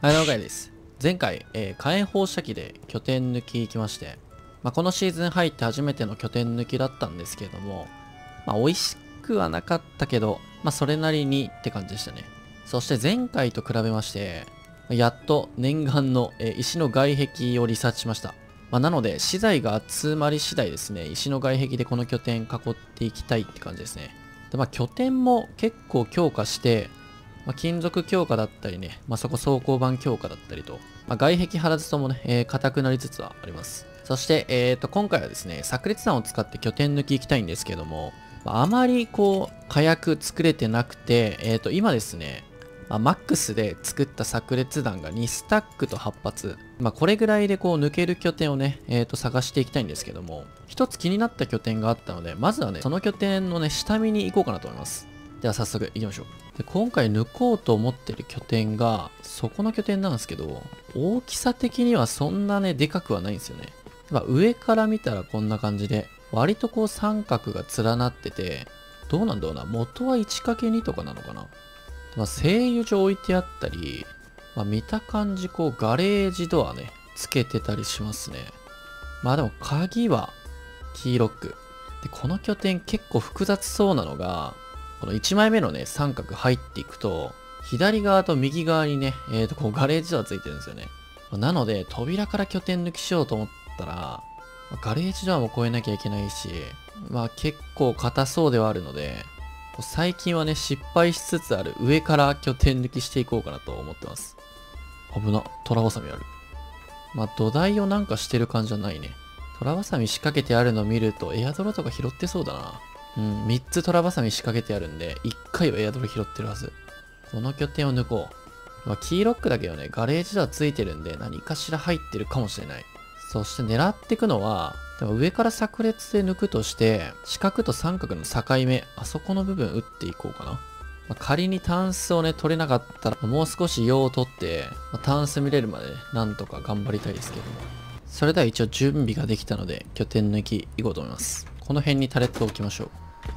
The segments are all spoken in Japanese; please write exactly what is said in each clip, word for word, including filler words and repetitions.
はい、了解です。前回、えー火炎放射器で拠点抜き行きまして、まあ、このシーズン入って初めての拠点抜きだったんですけれども、まあ、美味しくはなかったけど、まあ、それなりにって感じでしたね。そして前回と比べまして、やっと念願の、えー石の外壁をリサーチしました。まあ、なので、資材が集まり次第ですね、石の外壁でこの拠点囲っていきたいって感じですね。で、まあ、拠点も結構強化して、まあ、金属強化だったりね、まあ、そこ装甲板強化だったりと、まあ、外壁張らずともね、えー、硬くなりつつはあります。そして、えーと、今回はですね、炸裂弾を使って拠点抜き行きたいんですけども、まあ、あまりこう、火薬作れてなくて、えーと、今ですね、まあ、マックスで作った炸裂弾がにスタックとはち発。まあ、これぐらいでこう抜ける拠点をね、えーと、探していきたいんですけども、一つ気になった拠点があったので、まずはね、その拠点のね、下見に行こうかなと思います。では早速行きましょう。で、今回抜こうと思ってる拠点が、そこの拠点なんですけど、大きさ的にはそんなね、でかくはないんですよね。まあ、上から見たらこんな感じで、割とこう三角が連なってて、どうなんだろうな、元は いちかけるに とかなのかな。まあ、製油所置いてあったり、まあ、見た感じこうガレージドアね、つけてたりしますね。まあでも鍵はキーロック。で、この拠点結構複雑そうなのが、このいちまいめのね、三角入っていくと、左側と右側にね、えーと、こうガレージドアついてるんですよね。なので、扉から拠点抜きしようと思ったら、ガレージドアも越えなきゃいけないし、まあ結構硬そうではあるので、最近はね、失敗しつつある上から拠点抜きしていこうかなと思ってます。危な、トラバサミある。まあ土台をなんかしてる感じじゃないね。トラバサミ仕掛けてあるの見るとエアドロとか拾ってそうだな。うん、みっつトラバサミ仕掛けてあるんで、いっかいはエアドロ拾ってるはず。この拠点を抜こう。まあ、キーロックだけどね、ガレージドアついてるんで、何かしら入ってるかもしれない。そして狙っていくのは、でも上から炸裂で抜くとして、四角と三角の境目、あそこの部分打っていこうかな。まあ、仮にタンスをね、取れなかったら、もう少し用を取って、まあ、タンス見れるまでね、なんとか頑張りたいですけども。それでは一応準備ができたので、拠点抜きいこうと思います。この辺にタレットを置きましょう。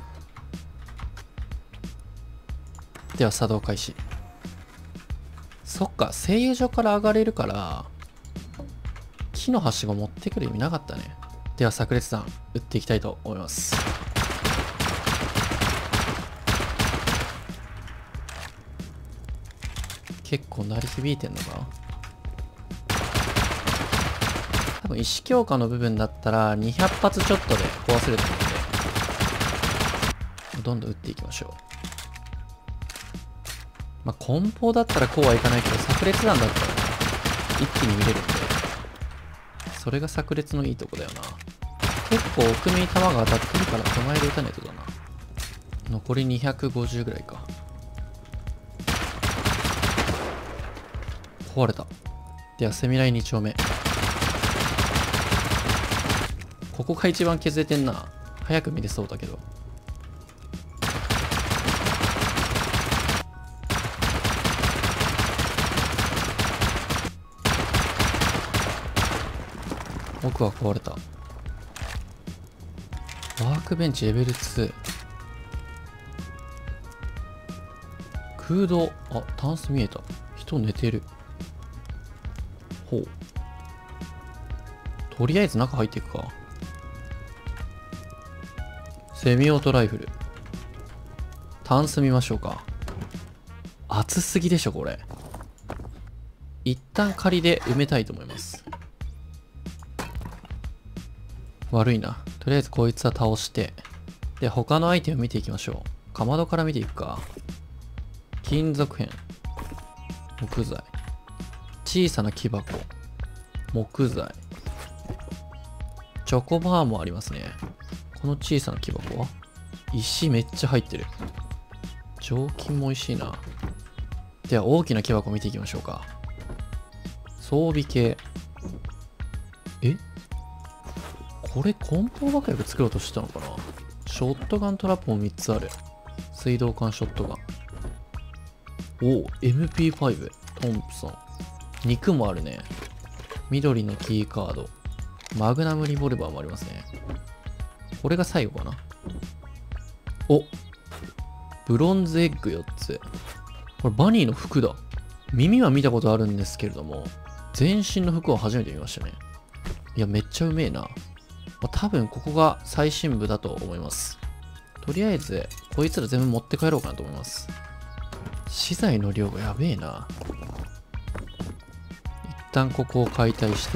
では作動開始。そっか、製油所から上がれるから、木のはしご持ってくる意味なかったね。では炸裂弾撃っていきたいと思います。結構鳴り響いてんのかな。多分石強化の部分だったらにひゃく発ちょっとで壊せると思うんで、どんどん撃っていきましょう。まあ、梱包だったらこうはいかないけど、炸裂弾だったら、ね、一気に見れるんで、それが炸裂のいいとこだよな。結構奥目に弾が当たってるから手前で撃たないとだな。残りにひゃくごじゅうぐらいか。壊れた。ではセミライに丁目。ここが一番削れてんな。早く見れそうだけど。奥は壊れた。ワークベンチレベルツー。空洞。あ、タンス見えた。人寝てる。ほう。とりあえず中入っていくか。セミオートライフル。タンス見ましょうか。熱すぎでしょ、これ。一旦仮で埋めたいと思います。悪いな。とりあえずこいつは倒して。で、他のアイテム見ていきましょう。かまどから見ていくか。金属片。木材。小さな木箱。木材。チョコバーもありますね。この小さな木箱は石めっちゃ入ってる。雑巾も美味しいな。では大きな木箱見ていきましょうか。装備系。えこれ梱包爆薬作ろうとしたのかな。ショットガントラップもみっつある。水道管ショットガン。おお、エムピーファイブ。トンプソン。肉もあるね。緑のキーカード。マグナムリボルバーもありますね。これが最後かな。おブロンズエッグよっつ。これバニーの服だ。 耳は見たことあるんですけれども、全身の服は初めて見ましたね。いや、めっちゃうめえな。まあ、多分ここが最新部だと思います。とりあえず、こいつら全部持って帰ろうかなと思います。資材の量がやべえな。一旦ここを解体して、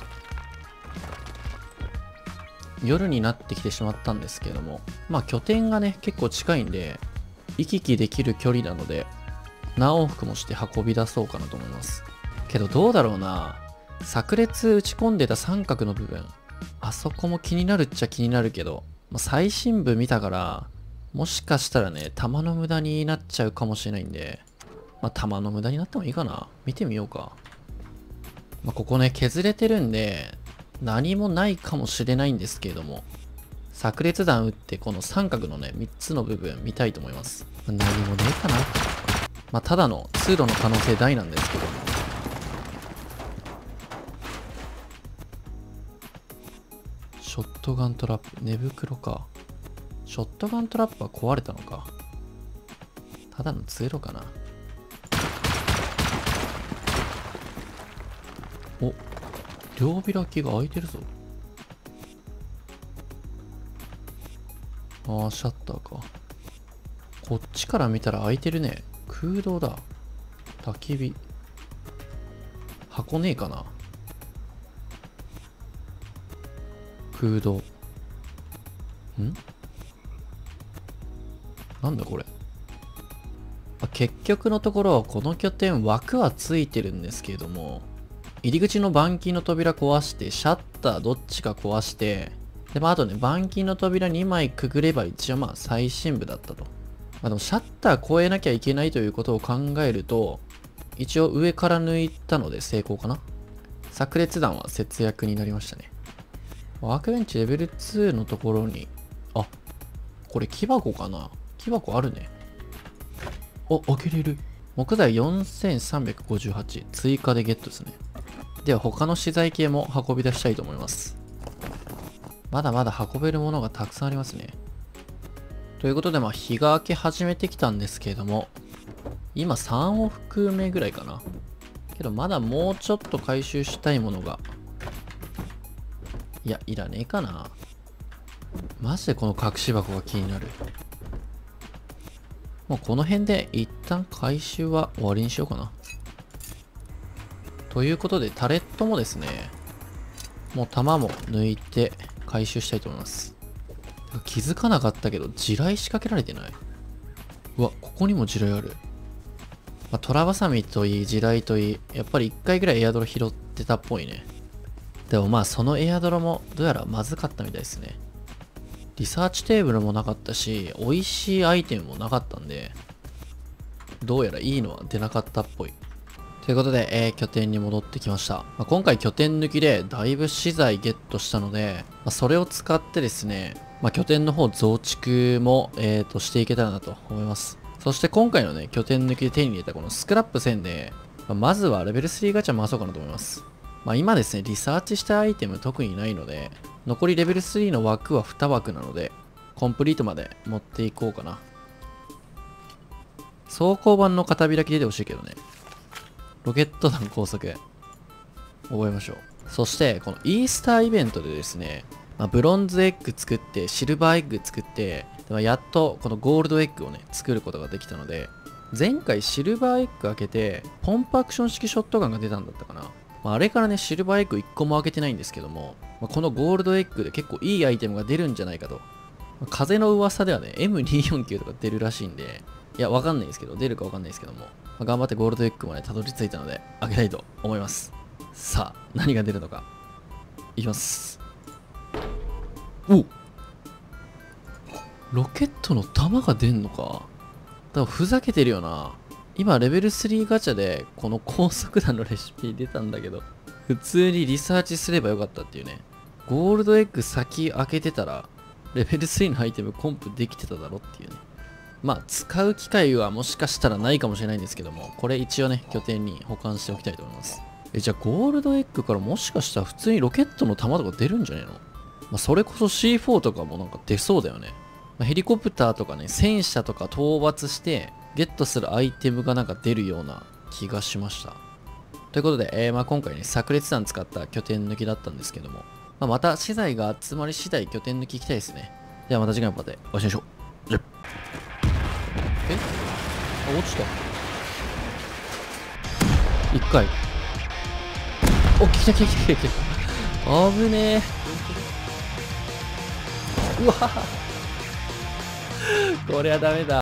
夜になってきてしまったんですけれども、まあ拠点がね、結構近いんで、行き来できる距離なので、何往復もして運び出そうかなと思います。けどどうだろうな。炸裂打ち込んでた三角の部分。あそこも気になるっちゃ気になるけど、まあ、最新部見たから、もしかしたらね、弾の無駄になっちゃうかもしれないんで、まあ弾の無駄になってもいいかな。見てみようか。まあ、ここね、削れてるんで、何もないかもしれないんですけれども、炸裂弾撃ってこの三角のね、みっつの部分見たいと思います。何もねえかな。まあ、ただの通路の可能性大なんですけども。ショットガントラップ、寝袋か。ショットガントラップは壊れたのか。ただの通路かな。お、両開きが開いてるぞ。ああ、シャッターか。こっちから見たら開いてるね。空洞だ。焚き火。箱ねえかな。空洞。ん？なんだこれ。結局のところ、この拠点枠はついてるんですけれども、入り口の板金の扉壊して、シャッターどっちか壊して、で、まあ、あとね、板金の扉にまいくぐれば一応まあ最深部だったと。まあでもシャッター越えなきゃいけないということを考えると、一応上から抜いたので成功かな。炸裂弾は節約になりましたね。ワークベンチレベルにのところに、あ、これ木箱かな。木箱あるね。お、開けれる。木材よんせんさんびゃくごじゅうはち追加でゲットですね。では他の資材系も運び出したいと思います。まだまだ運べるものがたくさんありますね。ということで、まあ日が明け始めてきたんですけれども、今さん往復目ぐらいかな。けどまだもうちょっと回収したいものが。いや、いらねえかな。マジでこの隠し箱が気になる。もうこの辺で一旦回収は終わりにしようかな。ということで、タレットもですね、もう弾も抜いて回収したいと思います。気づかなかったけど、地雷仕掛けられてない？うわ、ここにも地雷ある。まあ、トラバサミといい、地雷といい、やっぱり一回ぐらいエアドロ拾ってたっぽいね。でもまあ、そのエアドロもどうやらまずかったみたいですね。リサーチテーブルもなかったし、美味しいアイテムもなかったんで、どうやらいいのは出なかったっぽい。ということで、えー、拠点に戻ってきました。まあ、今回拠点抜きでだいぶ資材ゲットしたので、まあ、それを使ってですね、まあ、拠点の方増築も、えー、としていけたらなと思います。そして今回のね、拠点抜きで手に入れたこのスクラップせんで、まあ、まずはレベルスリーガチャ回そうかなと思います。まあ、今ですね、リサーチしたアイテム特にないので、残りレベルスリーの枠はに枠なので、コンプリートまで持っていこうかな。装甲板の片開き出てほしいけどね。ロケット弾高速。覚えましょう。そして、このイースターイベントでですね、まあ、ブロンズエッグ作って、シルバーエッグ作って、まあ、やっとこのゴールドエッグをね、作ることができたので、前回シルバーエッグ開けて、ポンプアクション式ショットガンが出たんだったかな。まあ、あれからね、シルバーエッグいっこも開けてないんですけども、まあ、このゴールドエッグで結構いいアイテムが出るんじゃないかと。まあ、風の噂ではね、エムにーよんきゅう とか出るらしいんで、いや、わかんないですけど、出るかわかんないですけども、まあ、頑張ってゴールドエッグまでたどり着いたので、開けたいと思います。さあ、何が出るのか。いきます。お！ロケットの弾が出んのか。だからふざけてるよな。今、レベルスリーガチャで、この高速弾のレシピ出たんだけど、普通にリサーチすればよかったっていうね。ゴールドエッグ先開けてたら、レベルスリーのアイテムコンプできてただろっていうね。まあ、使う機会はもしかしたらないかもしれないんですけども、これ一応ね、拠点に保管しておきたいと思います。え、じゃあゴールドエッグからもしかしたら普通にロケットの弾とか出るんじゃねえの？まあ、それこそ シーフォー とかもなんか出そうだよね。まあ、ヘリコプターとかね、戦車とか討伐して、ゲットするアイテムがなんか出るような気がしました。ということで、えーまあ、今回ね、炸裂弾使った拠点抜きだったんですけども、まあ、また資材が集まり次第拠点抜き行きたいですね。ではまた次回のパートでお会いしましょう。じゃえあ、落ちた。一回。お、来た来た来た来た。危ねえ。うわこれはダメだ。